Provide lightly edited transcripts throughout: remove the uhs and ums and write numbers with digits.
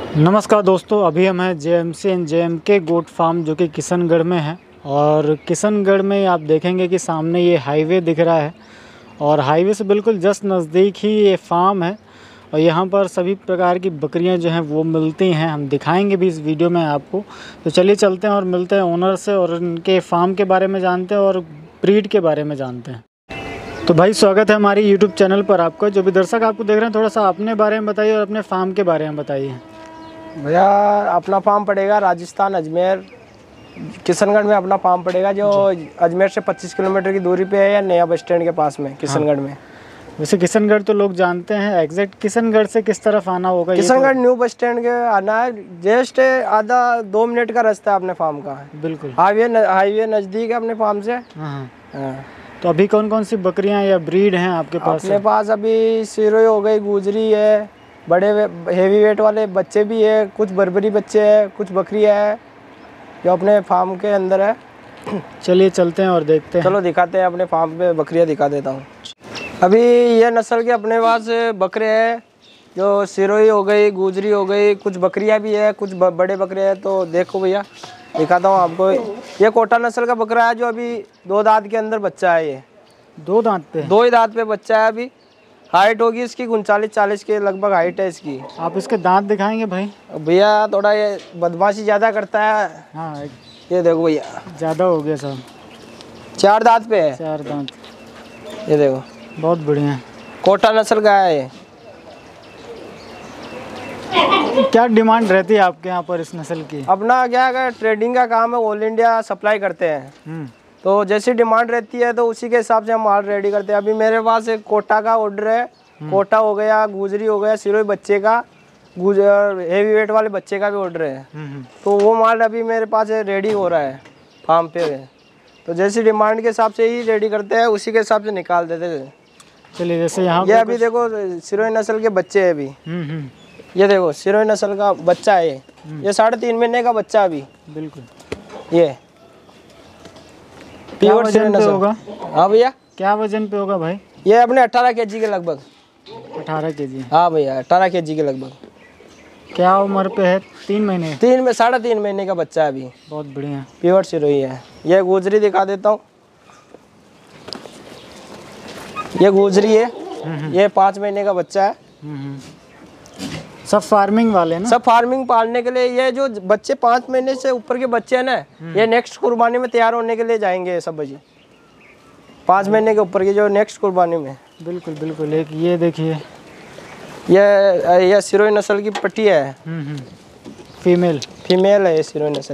नमस्कार दोस्तों, अभी हम हैं JMC and JMK goat farm जो कि किशनगढ़ में है। और किशनगढ़ में आप देखेंगे कि सामने ये हाईवे दिख रहा है और हाईवे से बिल्कुल जस्ट नज़दीक ही ये फार्म है। और यहाँ पर सभी प्रकार की बकरियाँ जो हैं वो मिलती हैं, हम दिखाएंगे भी इस वीडियो में आपको। तो चलिए चलते हैं और मिलते हैं ओनर से और उनके फार्म के बारे में जानते हैं और ब्रीड के बारे में जानते हैं। तो भाई स्वागत है हमारी YouTube चैनल पर आपका। जो भी दर्शक आपको देख रहे हैं, थोड़ा सा अपने बारे में बताइए और अपने फार्म के बारे में बताइए। भैया अपना फार्म पड़ेगा राजस्थान अजमेर किशनगढ़ में अपना फार्म पड़ेगा, जो अजमेर से 25 किलोमीटर की दूरी पे है या नया बस स्टैंड के पास में किशनगढ़ में। वैसे किशनगढ़ तो लोग जानते हैं, एग्जैक्ट किशनगढ़ से किस तरफ आना होगा? किशनगढ़ न्यू बस स्टैंड के आना है, जस्ट आधा 2 मिनट का रास्ता है अपने फार्म का। बिल्कुल हाईवे नज़दीक है अपने फार्म से। हाँ। तो अभी कौन कौन सी बकरियां या ब्रीड हैं आपके पास? अपने पास अभी सिरोही हो गई, गुजरी है, बड़े हेवी वेट वाले बच्चे भी है, कुछ बर्बरी बच्चे हैं, कुछ बकरियां है जो अपने फार्म के अंदर है। चलिए चलते हैं और देखते हैं। चलो दिखाते हैं, अपने फार्म पे बकरियां दिखा देता हूँ। अभी ये नस्ल के अपने पास बकरे हैं, जो सिरोही हो गई, गुजरी हो गई, कुछ बकरियां भी है, कुछ बड़े बकरे हैं। तो देखो भैया दिखाता हूँ आपको। ये कोटा नस्ल का बकरा है जो अभी 2 दांत के अंदर बच्चा है। ये 2 दांत पे? 2 ही दांत पे बच्चा है। अभी हाइट होगी इसकी 39-40 के लगभग हाइट है इसकी। आप इसके दांत दिखाएंगे भाई? भैया थोड़ा ये बदमाशी ज़्यादा करता है। हाँ, ये देखो भैया ज़्यादा हो गया साहब। 4 दांत पे है। 4 दांत। ये देखो बहुत बढ़िया। कोटा नस्ल का है ये। क्या डिमांड रहती है आपके यहाँ पर इस नस्ल की? अपना क्या है, ट्रेडिंग का काम है, ऑल इंडिया सप्लाई करते हैं। तो जैसी डिमांड रहती है तो उसी के हिसाब से हम माल रेडी करते हैं। अभी मेरे पास एक कोटा का ऑर्डर है, कोटा हो गया, गुजरी हो गया, सिरोही बच्चे का, हेवी वेट वाले बच्चे का भी ऑर्डर है। तो वो माल अभी मेरे पास रेडी हो रहा है फार्म पे। तो जैसी डिमांड के हिसाब से ही रेडी करते हैं, उसी के हिसाब से निकाल देते हैं। चलिए जैसे यहाँ ये अभी देखो सिरोही नस्ल के बच्चे है। अभी ये देखो सिरोही नस्ल का बच्चा है। ये 3.5 महीने का बच्चा अभी। बिल्कुल। ये क्या वजन पे होगा? हाँ भैया, क्या वजन पे होगा भाई? ये अपने 18 केजी के लगभग। 18 केजी? हाँ भैया 18 केजी के लगभग। क्या उम्र पे है? 3 महीने? 3.5 महीने का बच्चा है अभी। बहुत बढ़िया। प्योर सिरोही है। ये गुजरी दिखा देता हूँ। ये गुजरी है। ये 5 महीने का बच्चा है। सब फार्मिंग वाले ना? सब फार्मिंग पालने के लिए। ये जो बच्चे 5 महीने से ऊपर के बच्चे हैं ना, ये नेक्स्ट कुर्बानी में तैयार होने के लिए जाएंगे ये सब बच्चे। 5 महीने के ऊपर के जो नेक्स्ट कुर्बानी में। बिल्कुल बिल्कुल। एक ये देखिए, ये सिरोही नस्ल की पट्टी है। फीमेल है ये सिरोही नस्ल।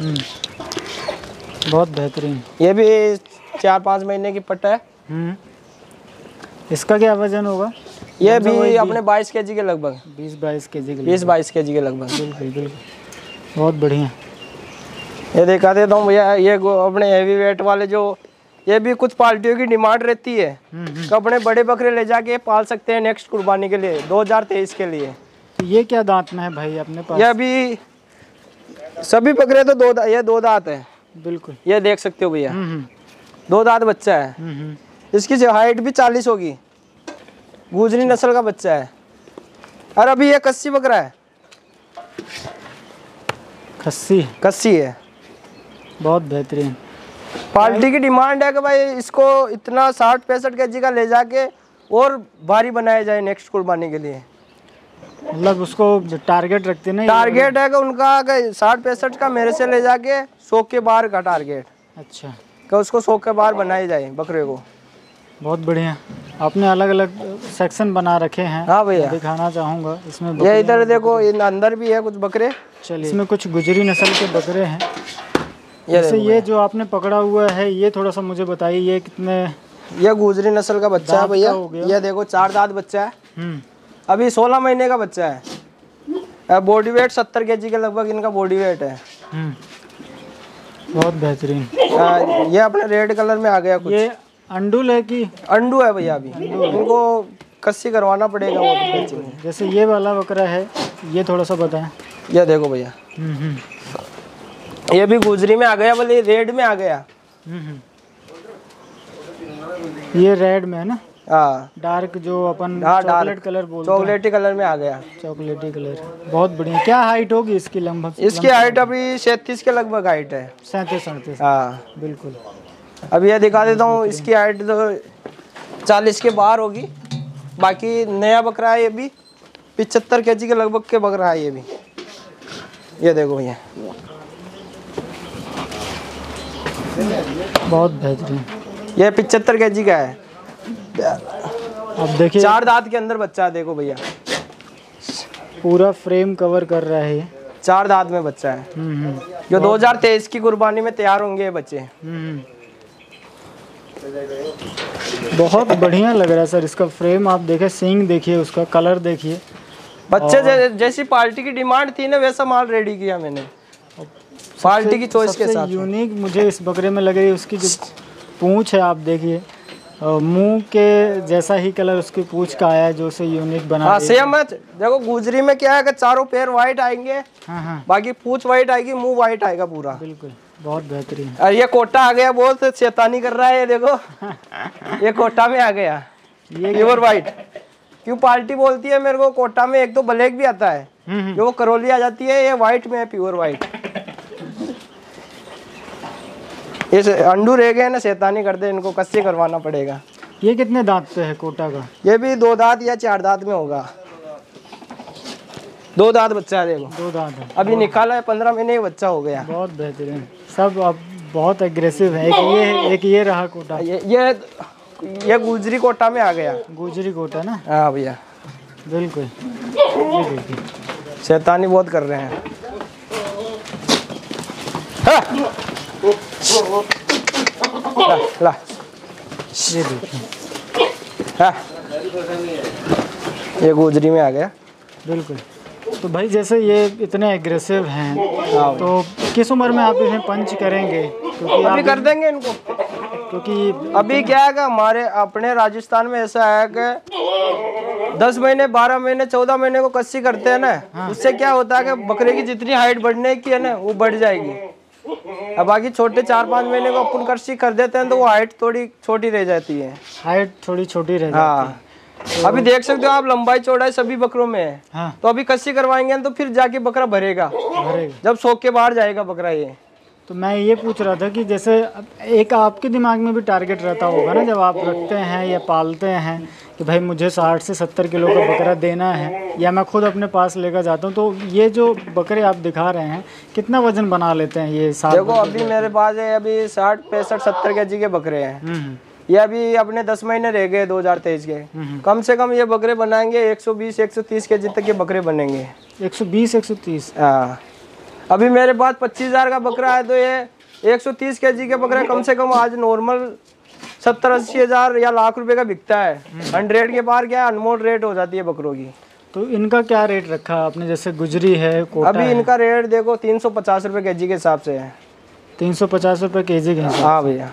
बहुत बेहतरीन। ये भी 4-5 महीने की पट्टा है। इसका क्या वजन होगा? ये भी अपने 22 केजी के लगभग। 20-22 केजी के? 20-22 केजी के लगभग। बिल्कुल। बहुत बढ़िया। ये दिखा देता हूँ भैया। ये अपने हेवी वेट वाले जो, ये भी कुछ पार्टियों की डिमांड रहती है कि अपने बड़े बकरे ले जाके पाल सकते हैं नेक्स्ट कुर्बानी के लिए, 2023 के लिए। तो ये क्या दांत में है भाई अपने पास? ये अभी सभी बकरे तो ये 2 दांत है। बिल्कुल। ये देख सकते हो भैया, 2 दांत बच्चा है। इसकी जो हाइट भी 40 होगी। गुजरी नस्ल का बच्चा है। और अभी ये कस्सी बकरा है। कस्सी है। बहुत बेहतरीन। पार्टी की डिमांड है कि भाई इसको इतना 60-65 केजी का ले जाके और भारी बनाया जाए नेक्स्ट कुर्बानी के लिए। मतलब उसको टारगेट रखते हैं? टारगेट है कि उनका 60-65 का मेरे से ले जाके 100 के बाहर का टारगेट। अच्छा। कि उसको 100 के बाहर बनाई जाए बकरे को। बहुत बढ़िया। आपने अलग अलग सेक्शन बना रखे हैं। हाँ भैया, दिखाना चाहूँगा इसमें। ये इधर देखो, इन अंदर भी है कुछ बकरे। चलिए। इसमें कुछ गुजरी नस्ल के बकरे हैं। जैसे ये जो आपने पकड़ा हुआ है, ये थोड़ा सा मुझे बताइए, ये कितने? ये गुजरी नस्ल का बच्चा है भैया। ये देखो 4 दांत बच्चा है। अभी 16 महीने का बच्चा है। बॉडी वेट 70 केजी के लगभग इनका बॉडी वेट है। बहुत बेहतरीन। ये अपने रेड कलर में आ गया कुछ। ये अंडूल है कि? अंडू है भैया। अभी इनको कस्सी करवाना पड़ेगा वो। जैसे ये वाला बकरा है, ये थोड़ा सा बताएं। ये देखो भैया, ये भी गुजरी में आ गया, बोले रेड में आ गया। ये रेड में है ना? हाँ डार्क जो अपन हाँ, चॉकलेट कलर बोलते हैं, चॉकलेटी कलर में आ गया। चॉकलेटी कलर, बहुत बढ़िया। क्या हाइट होगी इसकी लगभग? इसकी हाइट अभी 37 के लगभग हाइट है। 37-38। हाँ बिल्कुल। अभी ये दिखा देता हूँ, इसकी हाइट तो 40 के बाहर होगी। बाकी नया बकरा है ये भी, 75 kg के लगभग के बकरा है ये भी। ये देखो भैया, बहुत बेहतरीन। ये 75 kg का है। अब देखिए 4 दांत के अंदर बच्चा है, देखो भैया पूरा फ्रेम कवर कर रहा है ये। 4 दांत में बच्चा है, जो 2023 की कुर्बानी में तैयार होंगे ये बच्चे। बहुत बढ़िया लग रहा है सर इसका फ्रेम। आप देखें, सींग देखिए, उसका कलर देखिए। बच्चे जैसी पार्टी की डिमांड थी ना, वैसा माल रेडी किया मैंने पार्टी की चॉइस के साथ। यूनिक मुझे इस बकरे में लग रही है उसकी जो पूंछ है, आप देखिए मुंह के जैसा ही कलर उसकी पूंछ का आया है, जो उसे यूनिक बना हाँ सेम है। देखो गुजरी में क्या है कि चारों पैर वाइट आएंगे, हाँ, बाकी पूंछ वाइट आएगी, मुंह वाइट आएगा पूरा। बिल्कुल, बहुत बेहतरीन। और ये कोटा आ गया, बहुत शैतानी कर रहा है ये देखो। ये कोटा में आ गया, ये प्योर वाइट। क्यों पार्टी बोलती है मेरे को, कोटा में एक तो ब्लैक भी आता है, जो वो करौली आ जाती है, ये वाइट में है, प्योर वाइट। ये अंडू रह गए ना, शैतानी करते, इनको कस्से करवाना पड़ेगा। ये कितने दांत पे है कोटा का? ये भी 2 दांत या 4 दांत में होगा। 2 दांत बच्चा है, देखो 2 दांत है। अभी निकाला है, 15 महीने का बच्चा हो गया। बहुत बेहतरीन। सब अब बहुत एग्रेसिव है। एक ये रहा कोटा। ये गुजरी कोटा में आ गया। गुजरी कोटा ना? हाँ भैया बिल्कुल। ये देखिए, शैतानी बहुत कर रहे हैं। हाँ। ला ये देखिए, हाँ। ये गुजरी में आ गया। बिल्कुल। तो भाई जैसे ये इतने एग्रेसिव हैं, तो किस उम्र में आप इन्हें पंच करेंगे? क्योंकि अभी कर देंगे इनको, क्योंकि अभी क्या है कि हमारे अपने राजस्थान में ऐसा है कि 10 महीने 12 महीने 14 महीने को कस्सी करते हैं ना, उससे क्या होता है कि बकरे की जितनी हाइट बढ़ने की है ना, वो बढ़ जाएगी। अब बाकी छोटे 4-5 महीने को अपन कस्सी कर देते हैं तो वो हाइट थोड़ी छोटी रह जाती है। हाइट थोड़ी छोटी रह जाती है। हाँ तो अभी देख सकते हो आप, लंबाई चौड़ाई सभी बकरों में है। हाँ। तो अभी कस्सी करवाएंगे तो फिर जाके बकरा भरेगा, जब सोख के बाहर जाएगा बकरा। ये तो मैं ये पूछ रहा था कि जैसे एक आपके दिमाग में भी टारगेट रहता होगा ना, जब आप रखते हैं या पालते हैं, कि भाई मुझे 60 से 70 किलो का बकरा देना है, या मैं खुद अपने पास लेकर जाता हूँ, तो ये जो बकरे आप दिखा रहे हैं कितना वजन बना लेते हैं ये? देखो अभी मेरे पास है अभी 60 65 70 kg के बकरे हैं। ये अभी अपने 10 महीने रह गए 2023 के। कम से कम ये बकरे बनाएंगे 120 130 kg तक के बकरे बनेंगे। 120 130? हाँ अभी मेरे पास 25,000 का बकरा है, तो ये 130 kg के बकरे कम से कम आज नॉर्मल 70-80 हज़ार या लाख रुपए का बिकता है। 100 के बाहर क्या अनमोल रेट हो जाती है बकरों की। तो इनका क्या रेट रखा आपने? जैसे गुजरी है, कोटा अभी इनका रेट देखो 350 रुपए kg के हिसाब से है। 350 रुपए kg के हिसाब? हाँ भैया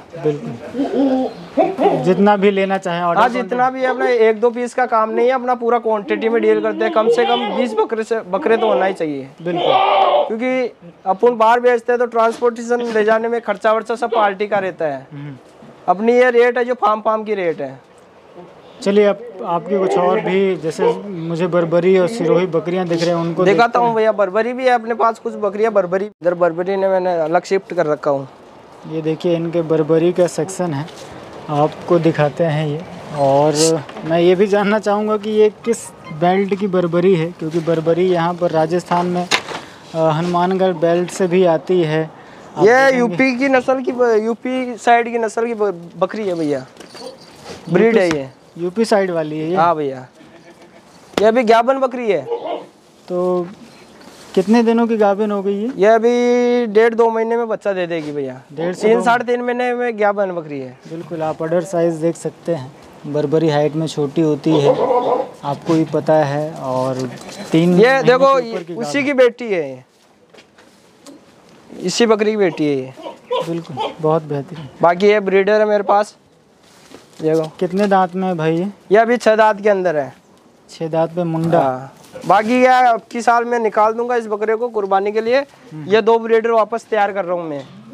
बिल्कुल। जितना भी लेना चाहें ऑर्डर। हाँ जितना भी, अपना 1-2 पीस का काम नहीं है, अपना पूरा क्वांटिटी में डील करते हैं। कम से कम 20 बकरे तो होना ही चाहिए। बिल्कुल, क्योंकि अपन बाहर बेचते हैं तो ट्रांसपोर्टेशन ले जाने में खर्चा वर्चा सब पार्टी का रहता है। अपनी ये रेट है जो फार्म की रेट है। चलिए अब आपकी कुछ और भी, जैसे मुझे बर्बरी और सिरोही बकरियां दिख रहे हैं, उनको दिखाता हूँ भैया। बर्बरी भी है अपने पास, कुछ बकरियां बर्बरी, इधर बर्बरी ने मैंने अलग शिफ्ट कर रखा हूँ। ये देखिए इनके बर्बरी का सेक्शन है, आपको दिखाते हैं ये। और मैं ये भी जानना चाहूँगा कि ये किस बेल्ट की बर्बरी है, क्योंकि बर्बरी यहाँ पर राजस्थान में हनुमानगढ़ बेल्ट से भी आती है। ये यूपी की नस्ल की, यूपी साइड की नस्ल की बकरी है भैया, ब्रीड है ये। यूपी साइड वाली है ये? हाँ भैया, ये अभी गाभिन बकरी है। तो कितने दिनों की गाभिन हो गई है? ये अभी 1.5-2 महीने में बच्चा दे देगी भैया। 3-3.5 महीने में गाभिन बकरी है। बिल्कुल, आप अडर साइज देख सकते हैं। बर्बरी हाइट में छोटी होती है, आपको भी पता है। और 3 ये देखो उसी की बेटी है, इसी बकरी की बेटी है ये। बिल्कुल, बहुत बेहतरीन। बाकी ये ब्रीडर है मेरे पास। देखो कितने दांत में है भाई ये अभी 6 दांत के अंदर है। 6 दांत पे मुंडा। बाकी क्या अब की साल में निकाल दूंगा इस बकरे को कुर्बानी के लिए। ये 2 ब्रीडर वापस तैयार कर रहा हूँ मैं।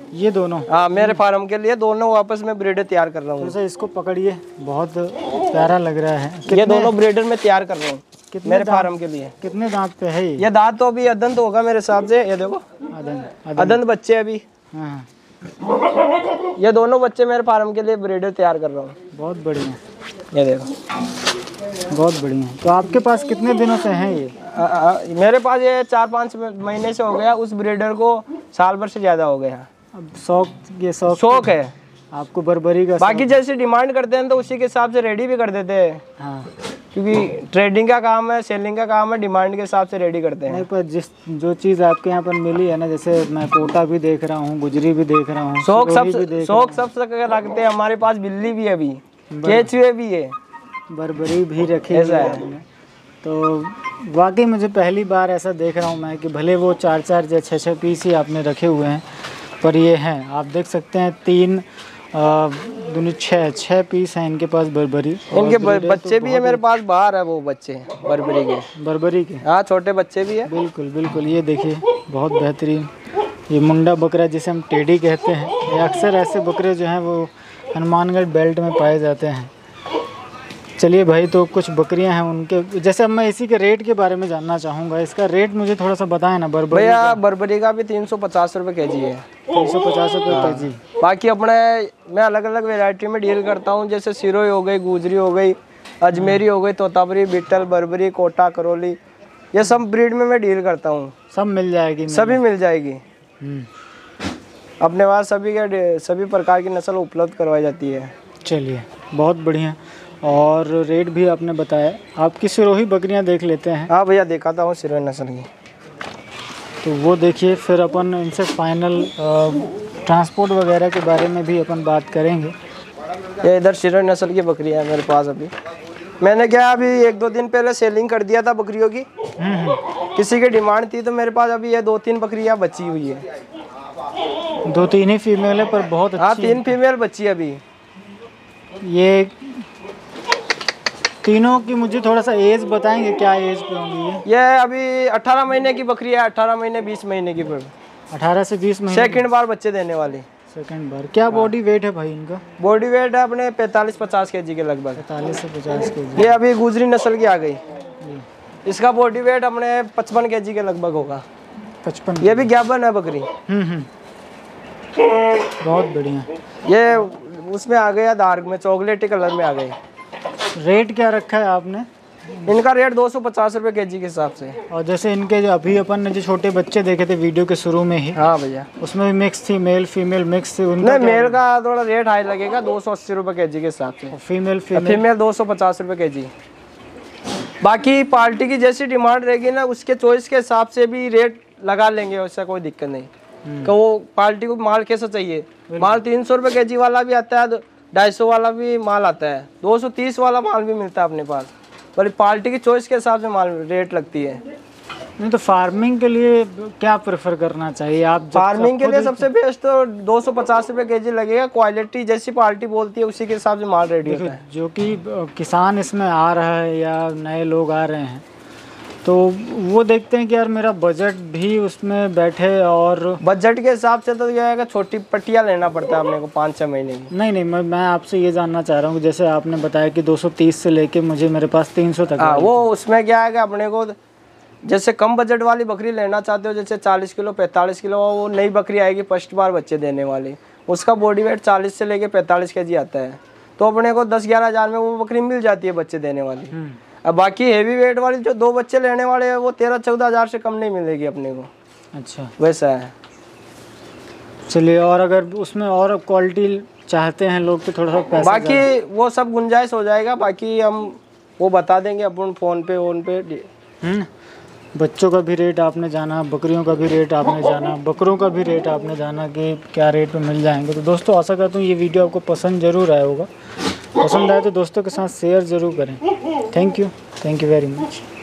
ये दोनों? हाँ, मेरे फार्म के लिए दोनों वापस मैं ब्रीडर तैयार कर रहा हूँ। तो इसको पकड़िए, बहुत प्यारा लग रहा है। ये दोनों ब्रीडर में तैयार कर रहा हूँ मेरे फार्म के लिए। कितने दांत पे है ये दांत तो अभी अदंत होगा मेरे हिसाब से। ये देखो अदंत बच्चे अभी। हाँ, ये दोनों बच्चे मेरे फार्म के लिए ब्रीडर तैयार कर रहा हूँ। बहुत बढ़िया, ये देखो बहुत बढ़िया। तो आपके पास कितने दिनों से हैं ये? मेरे पास ये 4-5 महीने से हो गया। उस ब्रीडर को साल भर से ज्यादा हो गया। अब शौक है आपको बर्बरी का? बाकी जैसे डिमांड करते हैं तो उसी के हिसाब से रेडी भी कर देते हैं। हाँ, क्योंकि ट्रेडिंग का काम है, सेलिंग का काम है, डिमांड के हिसाब से रेडी करते हैं। नहीं, पर जो चीज़ आपके यहाँ पर मिली है ना, जैसे मैं कोटा भी देख रहा हूँ, गुजरी भी देख रहा हूँ, शौक सब रखते हैं। हमारे पास बिल्ली भी है, अभी केचुए भी है, बर्बरी भी रखी है। तो वाकई मुझे पहली बार ऐसा देख रहा हूँ मैं कि भले वो 4-4 या 6-6 पीस ही आपने रखे हुए हैं, पर ये हैं, आप देख सकते हैं 3 दूनी 6 पीस हैं इनके पास बर्बरी। इनके बच्चे भी है मेरे पास, बाहर है वो बच्चे बर्बरी के। हाँ, छोटे बच्चे भी है। बिल्कुल बिल्कुल, ये देखिए बहुत बेहतरीन। ये मुंडा बकरा जिसे हम टेडी कहते हैं, ये अक्सर ऐसे बकरे जो हैं वो हनुमानगढ़ बेल्ट में पाए जाते हैं। चलिए भाई, तो कुछ बकरियां हैं उनके, जैसे अब मैं इसी के रेट के बारे में जानना चाहूँगा। इसका रेट मुझे थोड़ा सा बताएं ना। भैया बर्बरी का भी 350 रुपये केजी है। 350 रुपये केजी। बाकी मैं अलग अलग वेराइटी में डील करता हूँ। जैसे सिरोही हो गई, गुजरी हो गई, अजमेरी हो गई, तोतापुरी, बिट्टल, बर्बरी, कोटा, करौली, ये सब ब्रीड में मैं डील करता हूँ। सब मिल जाएगी? सभी मिल जाएगी। अपने पास सभी प्रकार की नस्ल उपलब्ध करवाई जाती है। चलिए, बहुत बढ़िया। और रेट भी आपने बताया। आपकी सिरोही बकरियां देख लेते हैं। हाँ भैया, दिखाता हूँ सिरोही नस्ल की। तो वो देखिए, फिर अपन इनसे फाइनल ट्रांसपोर्ट वगैरह के बारे में भी अपन बात करेंगे। ये इधर सिरोही नस्ल की बकरियाँ है मेरे पास। अभी मैंने क्या अभी 1-2 दिन पहले सेलिंग कर दिया था बकरियों की। किसी की डिमांड थी तो मेरे पास अभी ये 2-3 बकरियाँ बची हुई है। 2-3 ही फीमेल है, पर बहुत अच्छी। हाँ, 3 फीमेल बची अभी। ये तीनों की मुझे थोड़ा सा एज बताएंगे, क्या एज पे होंगी ये अभी 18 महीने की बकरी है। 18 महीने 20 महीने की। 18 से 20 महीने। सेकंड बार बच्चे देने वाली। सेकंड बार। क्या बॉडी वेट है भाई इनका? बॉडी वेट है अपने 45-50 केजी के लगभग। 45 से 50 केजी। ये अभी गुजरी नस्ल की आ गई। इसका बॉडी वेट अपने 55 केजी के लगभग होगा। 55। ये भी ज्ञापन है बकरी। बहुत बढ़िया। ये उसमें आ गया डार्क में, चॉकलेटी कलर में आ गई। रेट क्या रखा है आपने? इनका रेट 250 रुपये केजी के हिसाब से। और जैसे इनके जो अभी अपन ने जो छोटे बच्चे देखे थे वीडियो के शुरू में ही। हाँ भैया, उसमें भी मिक्स थी, मेल फीमेल मिक्स थी। नहीं, मेल का थोड़ा रेट हाई लगेगा, 280 रुपये केजी के हिसाब से। फीमेल 250 रुपये केजी। बाकी पार्टी की जैसी डिमांड रहेगी ना, उसके चॉइस के हिसाब से भी रेट लगा लेंगे, उससे कोई दिक्कत नहीं। तो वो पार्टी को माल कैसा चाहिए, माल 300 रुपये केजी वाला भी आता है, 250 वाला भी माल आता है, 230 वाला माल भी मिलता है अपने पास। पर पार्टी की चॉइस के हिसाब से माल रेट लगती है। नहीं तो फार्मिंग के लिए क्या प्रेफर करना चाहिए आप? फार्मिंग के लिए सबसे बेस्ट तो 250 रुपये केजी लगेगा। क्वालिटी जैसी पार्टी बोलती है उसी के हिसाब से माल रेडी होता है। जो कि किसान इसमें आ रहा है या नए लोग आ रहे हैं, तो वो देखते हैं कि यार मेरा बजट भी उसमें बैठे, और बजट के हिसाब से तो यह है कि छोटी पट्टियाँ लेना पड़ता है अपने को 5-6 महीने की। नहीं, मैं आपसे ये जानना चाह रहा हूँ, जैसे आपने बताया कि 230 से लेके मुझे मेरे पास 300 तक। हाँ, वो उसमें क्या है कि अपने को जैसे कम बजट वाली बकरी लेना चाहते हो, जैसे 40 किलो 45 किलो, वो नई बकरी आएगी फर्स्ट बार बच्चे देने वाली, उसका बॉडी वेट 40 से लेके 45 केजी आता है। तो अपने को 10-11 हज़ार में वो बकरी मिल जाती है बच्चे देने वाली। अब बाकी हेवी वेट वाली जो 2 बच्चे लेने वाले हैं वो 13-14 हज़ार से कम नहीं मिलेगी अपने को। अच्छा, वैसा है। चलिए, और अगर उसमें और क्वालिटी चाहते हैं लोग तो थोड़ा सा पैसा, बाकी वो सब गुंजाइश हो जाएगा। बाकी हम वो बता देंगे अपन फ़ोन पे। बच्चों का भी रेट आपने जाना, बकरियों का भी रेट आपने जाना, बकरों का भी रेट आपने जाना कि क्या रेट में मिल जाएंगे। तो दोस्तों, आशा करता हूँ ये वीडियो आपको पसंद ज़रूर आया होगा। पसंद आए तो दोस्तों के साथ शेयर ज़रूर करें। Thank you very much.